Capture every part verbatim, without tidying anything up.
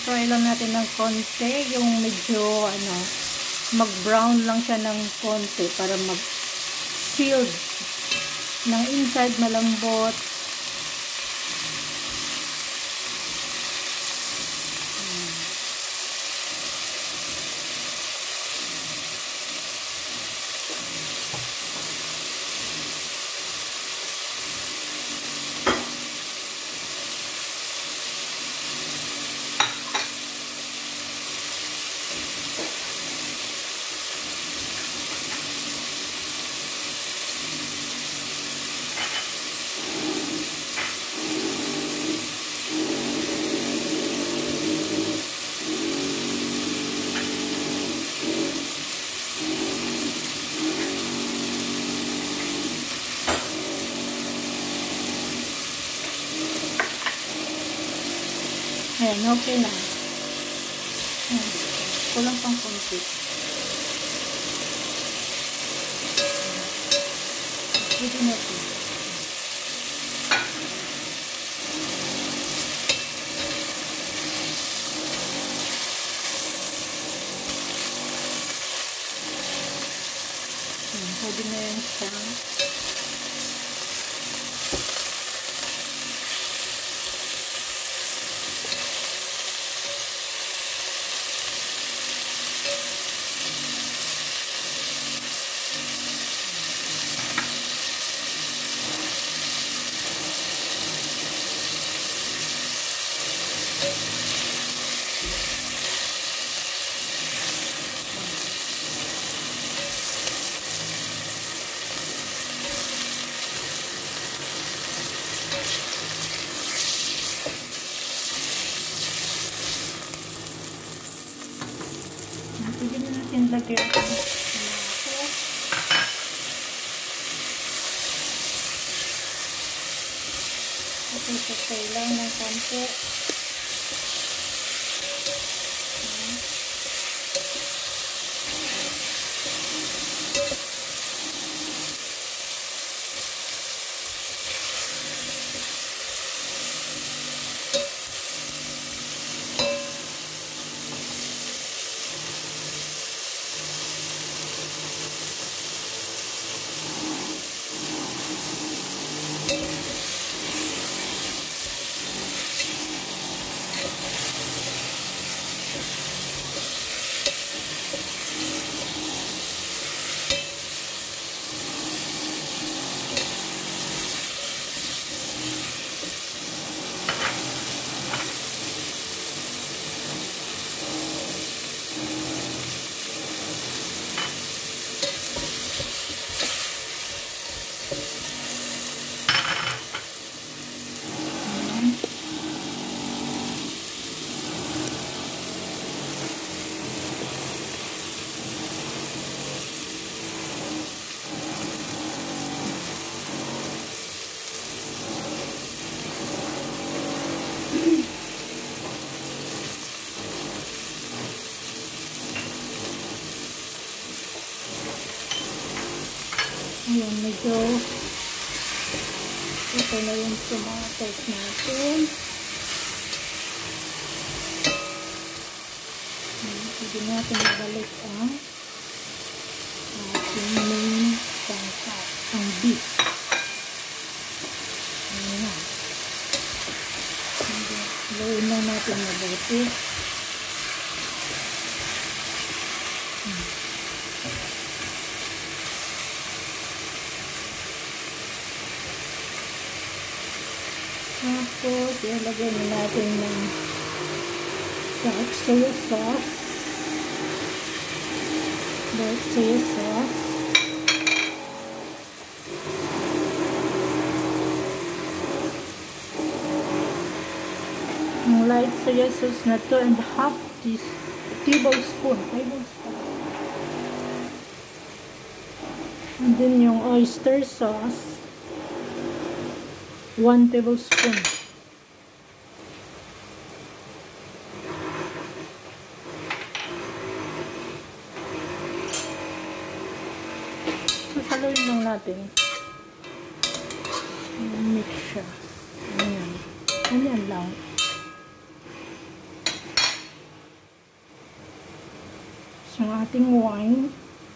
I-fry lang natin ng konti. Yung medyo, ano, mag-brown lang siya ng konti para mag-sealed. Ng inside malambot. Ayan, okay na. Ayan, kulang pang konti. Pwede natin. Ayan, pwede na yung isang. Pwede na natin lagyan ito. Okay, sakay lang ng konti. Ayan, medyo ito na yung tomatoes natin. Ayan, pwede natin mabalik ang ating main pangkat, ang beef. Ayan. Gawin lang natin mabuti. Hmm. Tapos, ilagay na natin ng dark soy sauce. Dark soy sauce. Ang light soy sauce na two and a half tablespoon. Tablespoon. And then yung oyster sauce. One tablespoon. Sasaluin lang natin. Mix siya. Ayan. Ayan lang. ating wine.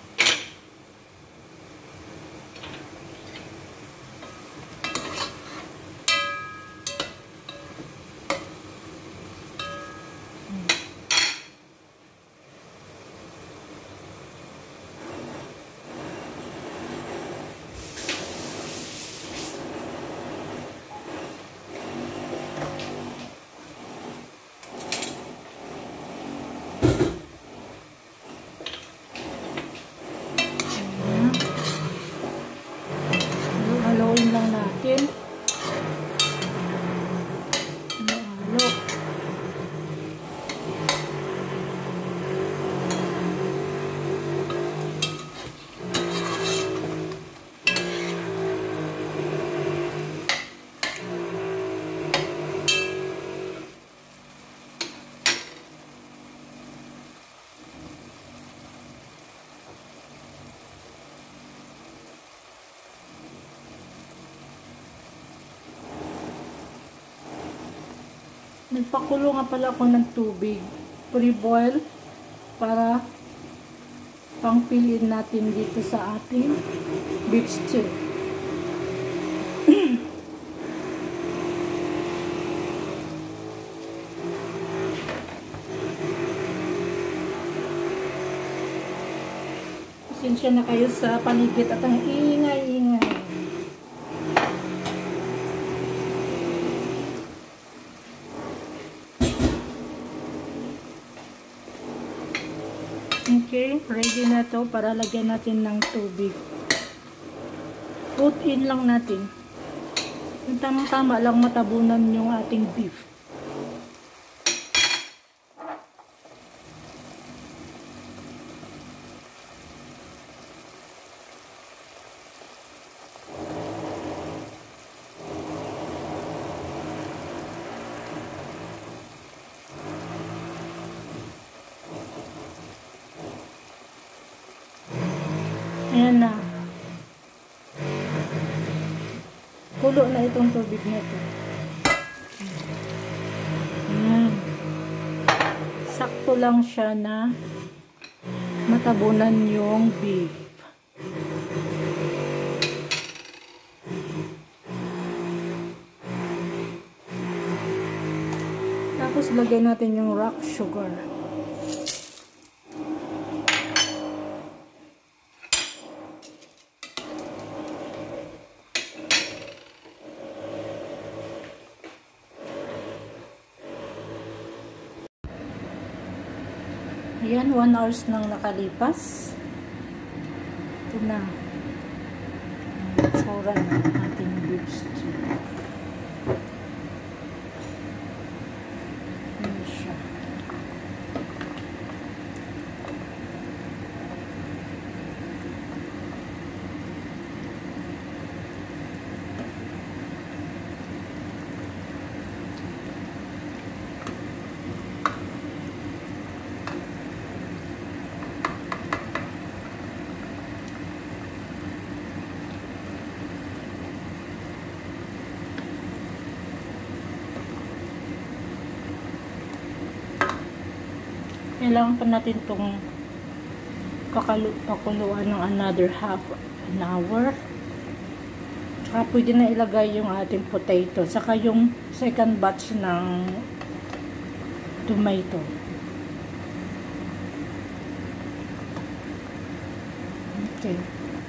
Haluin lang natin. Halo. Nagpakulo nga pala ako ng tubig, pre-boil, para pangpiliin natin dito sa ating beef stew. Pasensya na kayo sa paligid at ang ingay-ingay. Okay, ready na to para lagyan natin ng tubig. Put in lang natin. Yung tamang-tama lang matabunan yung ating beef. Ayan na. Kulo na itong tubig na ito. Ayan. Sakto lang siya na matabunan yung beef. Tapos lagay natin yung rock sugar. Ayan, one hours nang nakalipas. Ito na. Ang tsura ng ating beef stew. Ayan siya. Kailangan pa natin itong pakuluan ng another half an hour. Saka pwede na ilagay yung ating potato. Saka yung second batch ng tomato. Okay.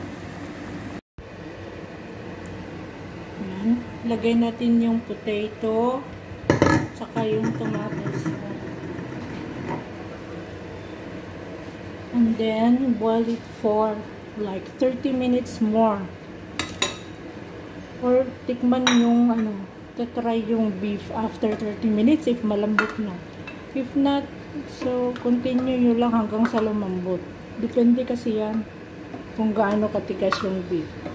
Ayan. Lagay natin yung potato. Saka yung tomatoes. And then boil it for like thirty minutes more. Or tikman yung ano, try yung beef after thirty minutes if malambot na. If not, so continue nyo lang hanggang sa lumambot. Depende kasi yan kung gaano katigas yung beef.